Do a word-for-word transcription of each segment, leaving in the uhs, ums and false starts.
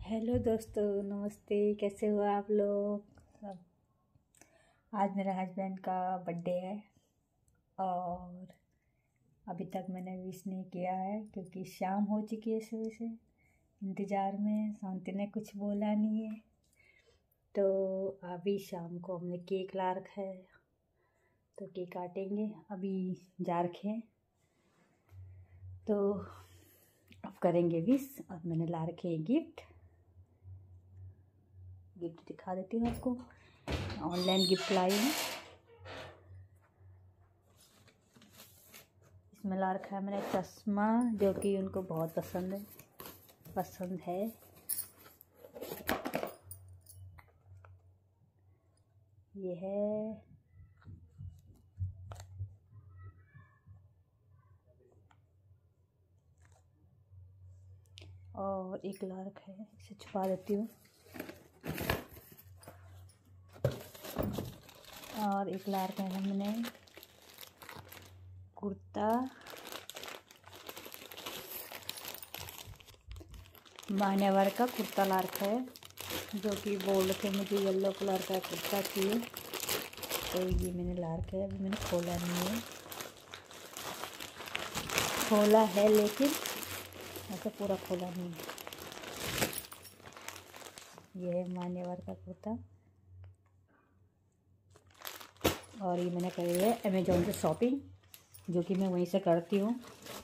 Hello दोस्तों, नमस्ते। कैसे हो आप लोग सब। आज मेरे हस्बैंड का बर्थडे है और अभी तक मैंने विश नहीं किया है क्योंकि शाम हो चुकी है सुबह से इंतज़ार में। शांति ने कुछ बोला नहीं है तो अभी शाम को हमने केक ला रखा है तो केक काटेंगे। अभी जा रखे हैं तो अब करेंगे विश। और मैंने ला रखे हैं गिफ्ट गिफ्ट दिखा देती हूँ आपको। ऑनलाइन गिफ्ट लाई हूँ। इसमें ला रखा है मैंने चश्मा जो कि उनको बहुत पसंद है पसंद है ये है। और एक ला रखा है, इसे छुपा देती हूँ। और एक ला रखा है हमने कुर्ता मान्यवर का कुर्ता ला रखा है जो कि बोल रखे मुझे येलो कलर का कुर्ता चाहिए तो ये मैंने ला रखा है। अभी मैंने खोला नहीं है, खोला है लेकिन ऐसा पूरा खोला नहीं है। ये है मान्यवर का कुर्ता और ये मैंने करी है अमेज़ॉन से शॉपिंग जो कि मैं वहीं से करती हूँ।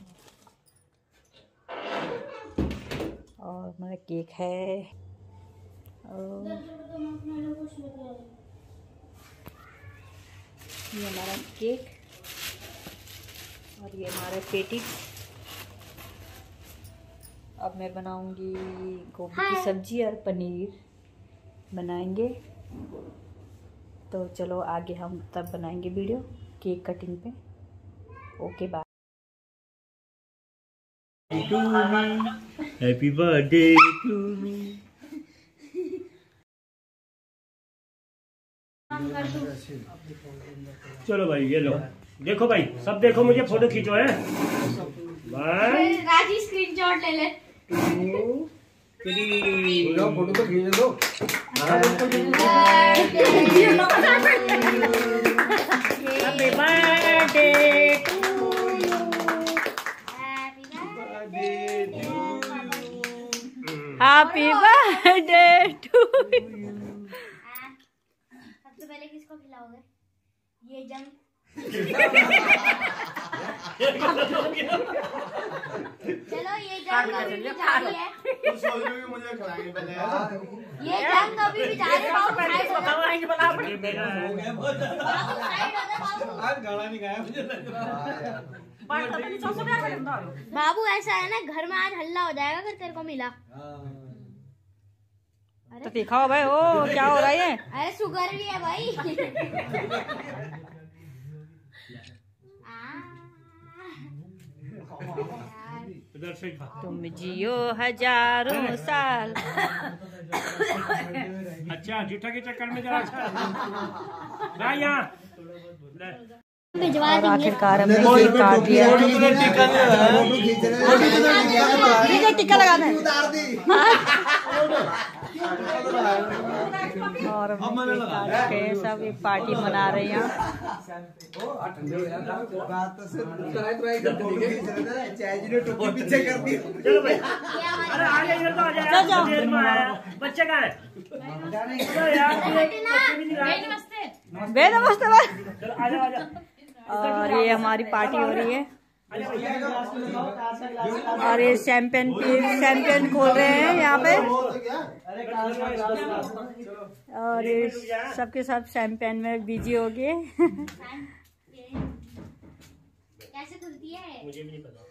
और मेरा केक है और ये हमारा केक और ये हमारा पेटी। अब मैं बनाऊंगी गोभी की सब्जी और पनीर बनाएंगे तो चलो आगे हम तब बनाएंगे वीडियो केक कटिंग पे। Okay bye. Happy birthday to me. चलो भाई ये लो, देखो भाई सब देखो, मुझे फोटो खींचो है। वन राजी स्क्रीनशॉट ले ले। To three. फोटो तो खींच दो। Happy birthday to you. Happy birthday to you. सबसे पहले किसको खिलाओगे? ये जंग चलो ये जंग अभी भी जारी है। तू सोच रही है मुझे खिलाएंगे पहले यार। ये जंग अभी भी जारी है। बाबू साइड हो जा। मेरा हो गया बहुत। बाबू साइड हो जा बाबू। आज गाना नहीं गाया मुझे लग रहा है। बाबू ऐसा है ना, घर में आज हल्ला हो जाएगा अगर तेरे को मिला। तो दिखाओ भाई, ओ क्या हो रहा है? अरे शुगर भी है भाई। तुम जियो हजारों साल। अच्छा जूठा के चक्कर में जरा अच्छा यहाँ भिजवा और देंगे। आखिरकार हमने केक काट दिया है। टिक्का लगा दे और हमने केक काट के सब एक पार्टी मना रहे हैं। चलो भाई, अरे आ जा इधर तो आ जा यार। जाओ। देर में आया। बच्चे कहाँ है? चलो यार, बच्चे भी नहीं लाए। बे नमस्ते भाई। चलो आ जा आ जा। और ये हमारी पार्टी हो रही है और ये शैंपेन पी शैंपेन खोल रहे हैं यहाँ पे। और ये सबके सब शैंपेन में बिजी हो गए। कैसे खुलती है? मुझे भी नहीं पता।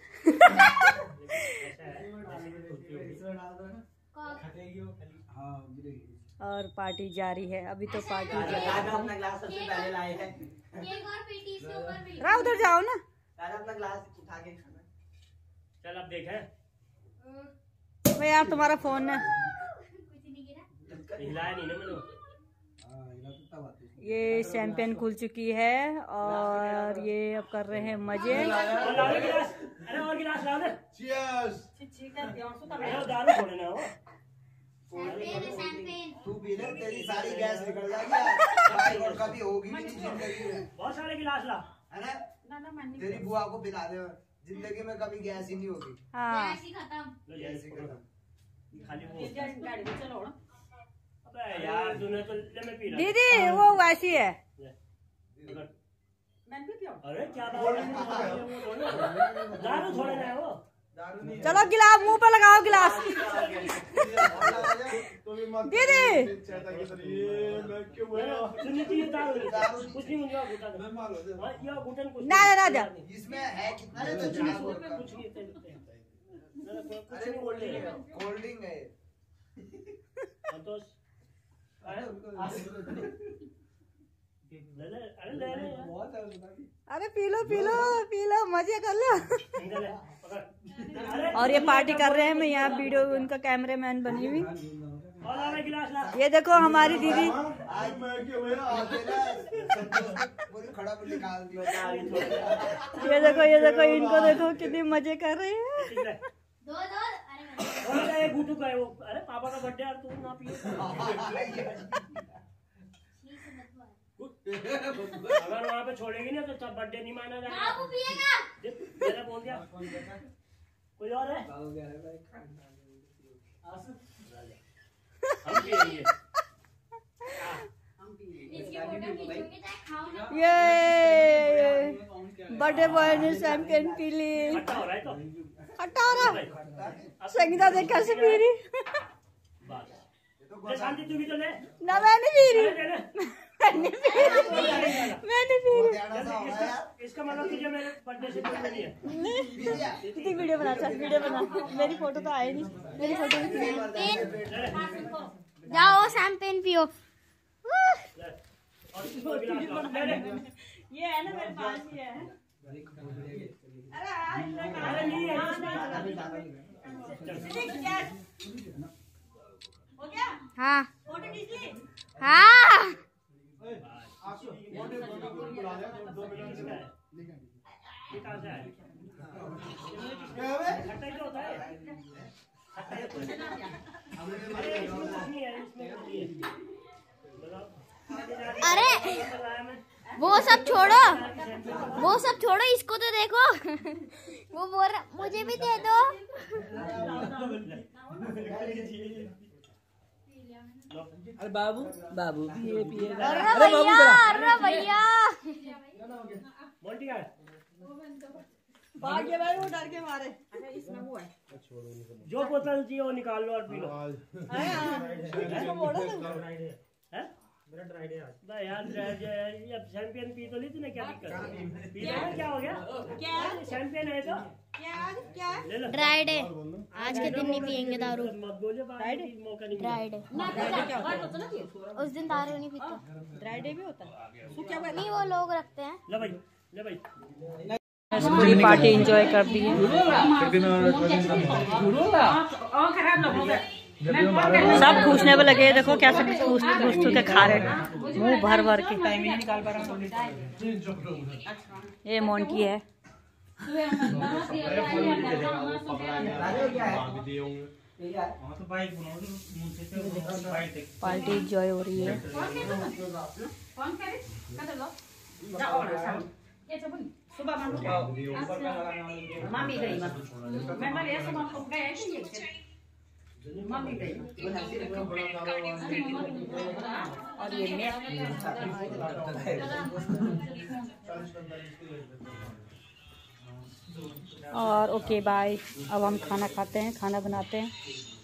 और पार्टी जारी है, अभी तो पार्टी जारी है। अपना ग्लास सबसे पहले लाए हैं। केक और पेटी इसके ऊपर भी। राव उधर जाओ ना। राजा अपना ग्लास उठा के खाना। चल अब देख है भाई यार तुम्हारा फोन है। कुछ नहीं गिरा। हिलाया नहीं ना मैंने। ये शैंपेन खुल चुकी है और ये अब कर रहे हैं मजे। और लाओ ना गिलास, अरे और गिलास लाओ ना। Cheers। दारू छोड़े ना हो। शैंपेन है शैंपेन। तू पी ले, तेरी सारी गैस निकल जाएगी और कभी होगी भी नहीं जिंदगी में, बहुत सारे गिलास ला है ना? ना ना मैं नहीं तेरी बुआ को पिला दे, जिंदगी में कभी गैस ही नहीं होगी। हाँ गैस ही खत्म। लो ये गैस ही खत्म। खाली वो ये गाड़ी में चलो ना। अबे यार तूने तो ले मैं पी रहा दीदी वो वैसी है। अगर- मैं भी पियो। अरे क्या बात है, दारू थोड़े ना है वो। चलो गिलास मुंह पे लगाओ गिलास। दीदी सुनिए तो ये दारू कुछ नहीं मुझे घुटा दे। हाँ, ये घुटन कुछ ना ना ना इसमें है कितना है तो चार सौ का। कुछ नहीं है, कुछ अरे नहीं बोल रहे हैं। कोल्ड ड्रिंक है। संतोष ले ले, अरे ले ले यार। अरे पी लो पी लो पी लो मजे कर लो। सिंगल है, पकड़। अरे और ये पार्टी कर रहे हैं, मैं यहाँ वीडियो उनका कैमरामैन बनी हुई। और आ रहा गिलास ला। ये देखो हमारी दीदी आज मैं क्यों है आज ना पूरी खड़ा पर निकाल दिया। ये देखो ये देखो इनको देखो कितने मजे कर रहे हैं। ठीक है। दो दो अरे मैं- और क्या एक गुटू का है वो। अरे पापा का बर्थडे यार, तू ना पियो। अगर वहाँ पे छोड़ेगी ना तो तब बर्थडे नहीं माना जाएगा। बाबू पिएगा। देख, मैंने बोल दिया। कोई और है? हम पिएंगे। इसकी फोटो खींचोगे चाहे खाओ ना। ये बर्थडे बॉय ने शैंपेन पी ली। खट्टा हो रहा है तो। हटा रहा संगीता देख कैसे पी रही। बस। ले शांति तू भी तो ले। ना मैं नहीं पी अरे रही, ले ले। मैं नहीं पी रही, मैं नहीं पी रही। ध्यान सा हो रहा है यार। इसका मतलब तुझे मेरे बर्थडे से कोई नहीं है। पी लिया। कितनी वीडियो बना चल वीडियो बना। मेरी फोटो तो आई नहीं, मेरी फोटो भी थी। शैंपेन जाओ शैंपेन पियो। ले। और इसको गिलास ला। ले ले। ये है ना मेरे पास ही है। अरे आज तक अरे नहीं है। हो गया? हाँ फोटो खींच ली? हाँ ये कहाँ से आया? खट्टा ही तो होता है। खट्टा ही होता है। अरे इसमें कुछ नहीं है, इसमें कुछ नहीं है। बताओ। अरे बताया मैं। वो सब छोड़ो, वो सब छोड़ो, इसको तो देखो। वो बोल रहा मुझे भी दे दो। अरे बाबू बाबू पिए पिए। अरे भैया अरे भैया मोंटी का है? भाग गया भाई वो डर के मारे। अच्छा इसमें वो है। जो बोतल चाहिए वो निकाल लो और पी लो। इसको बोलो ना। हैं? भाई यार ड्राई यार, ये अब शैंपेन पी तो ली तूने, क्या दिक्कत है? पी लो ना, क्या हो गया? क्या? शैंपेन है तो क्या क्या? ले लो। ड्राई डे आज के दिन नहीं पियेंगे दारू। मत बोलो, बाद में मौका नहीं ड्राई डे उस दिन दारू नहीं पीते। ड्राई डे भी होता है। नहीं वो लोग रखते हैं। ले भाई, ले भाई। पूरी पार्टी एंजॉय कर दी है। और खराब लोगों का। सब पूछने पे लगे, देखो कैसे पूछ पूछ के खा रहे मुंह भर भर के। टाइम ही नहीं निकाल पा रहा हूँ। ये मोंटी है। पार्टी एंजॉय हो रही है। कौन करे? कर लो। जाओ ना ये सब सुबह में मम्मी गई मत मैं मैं ऐसे मत को गए कि ये मम्मी गई और ये मैं और ओके बाय। अब हम खाना खाते हैं, खाना बनाते हैं।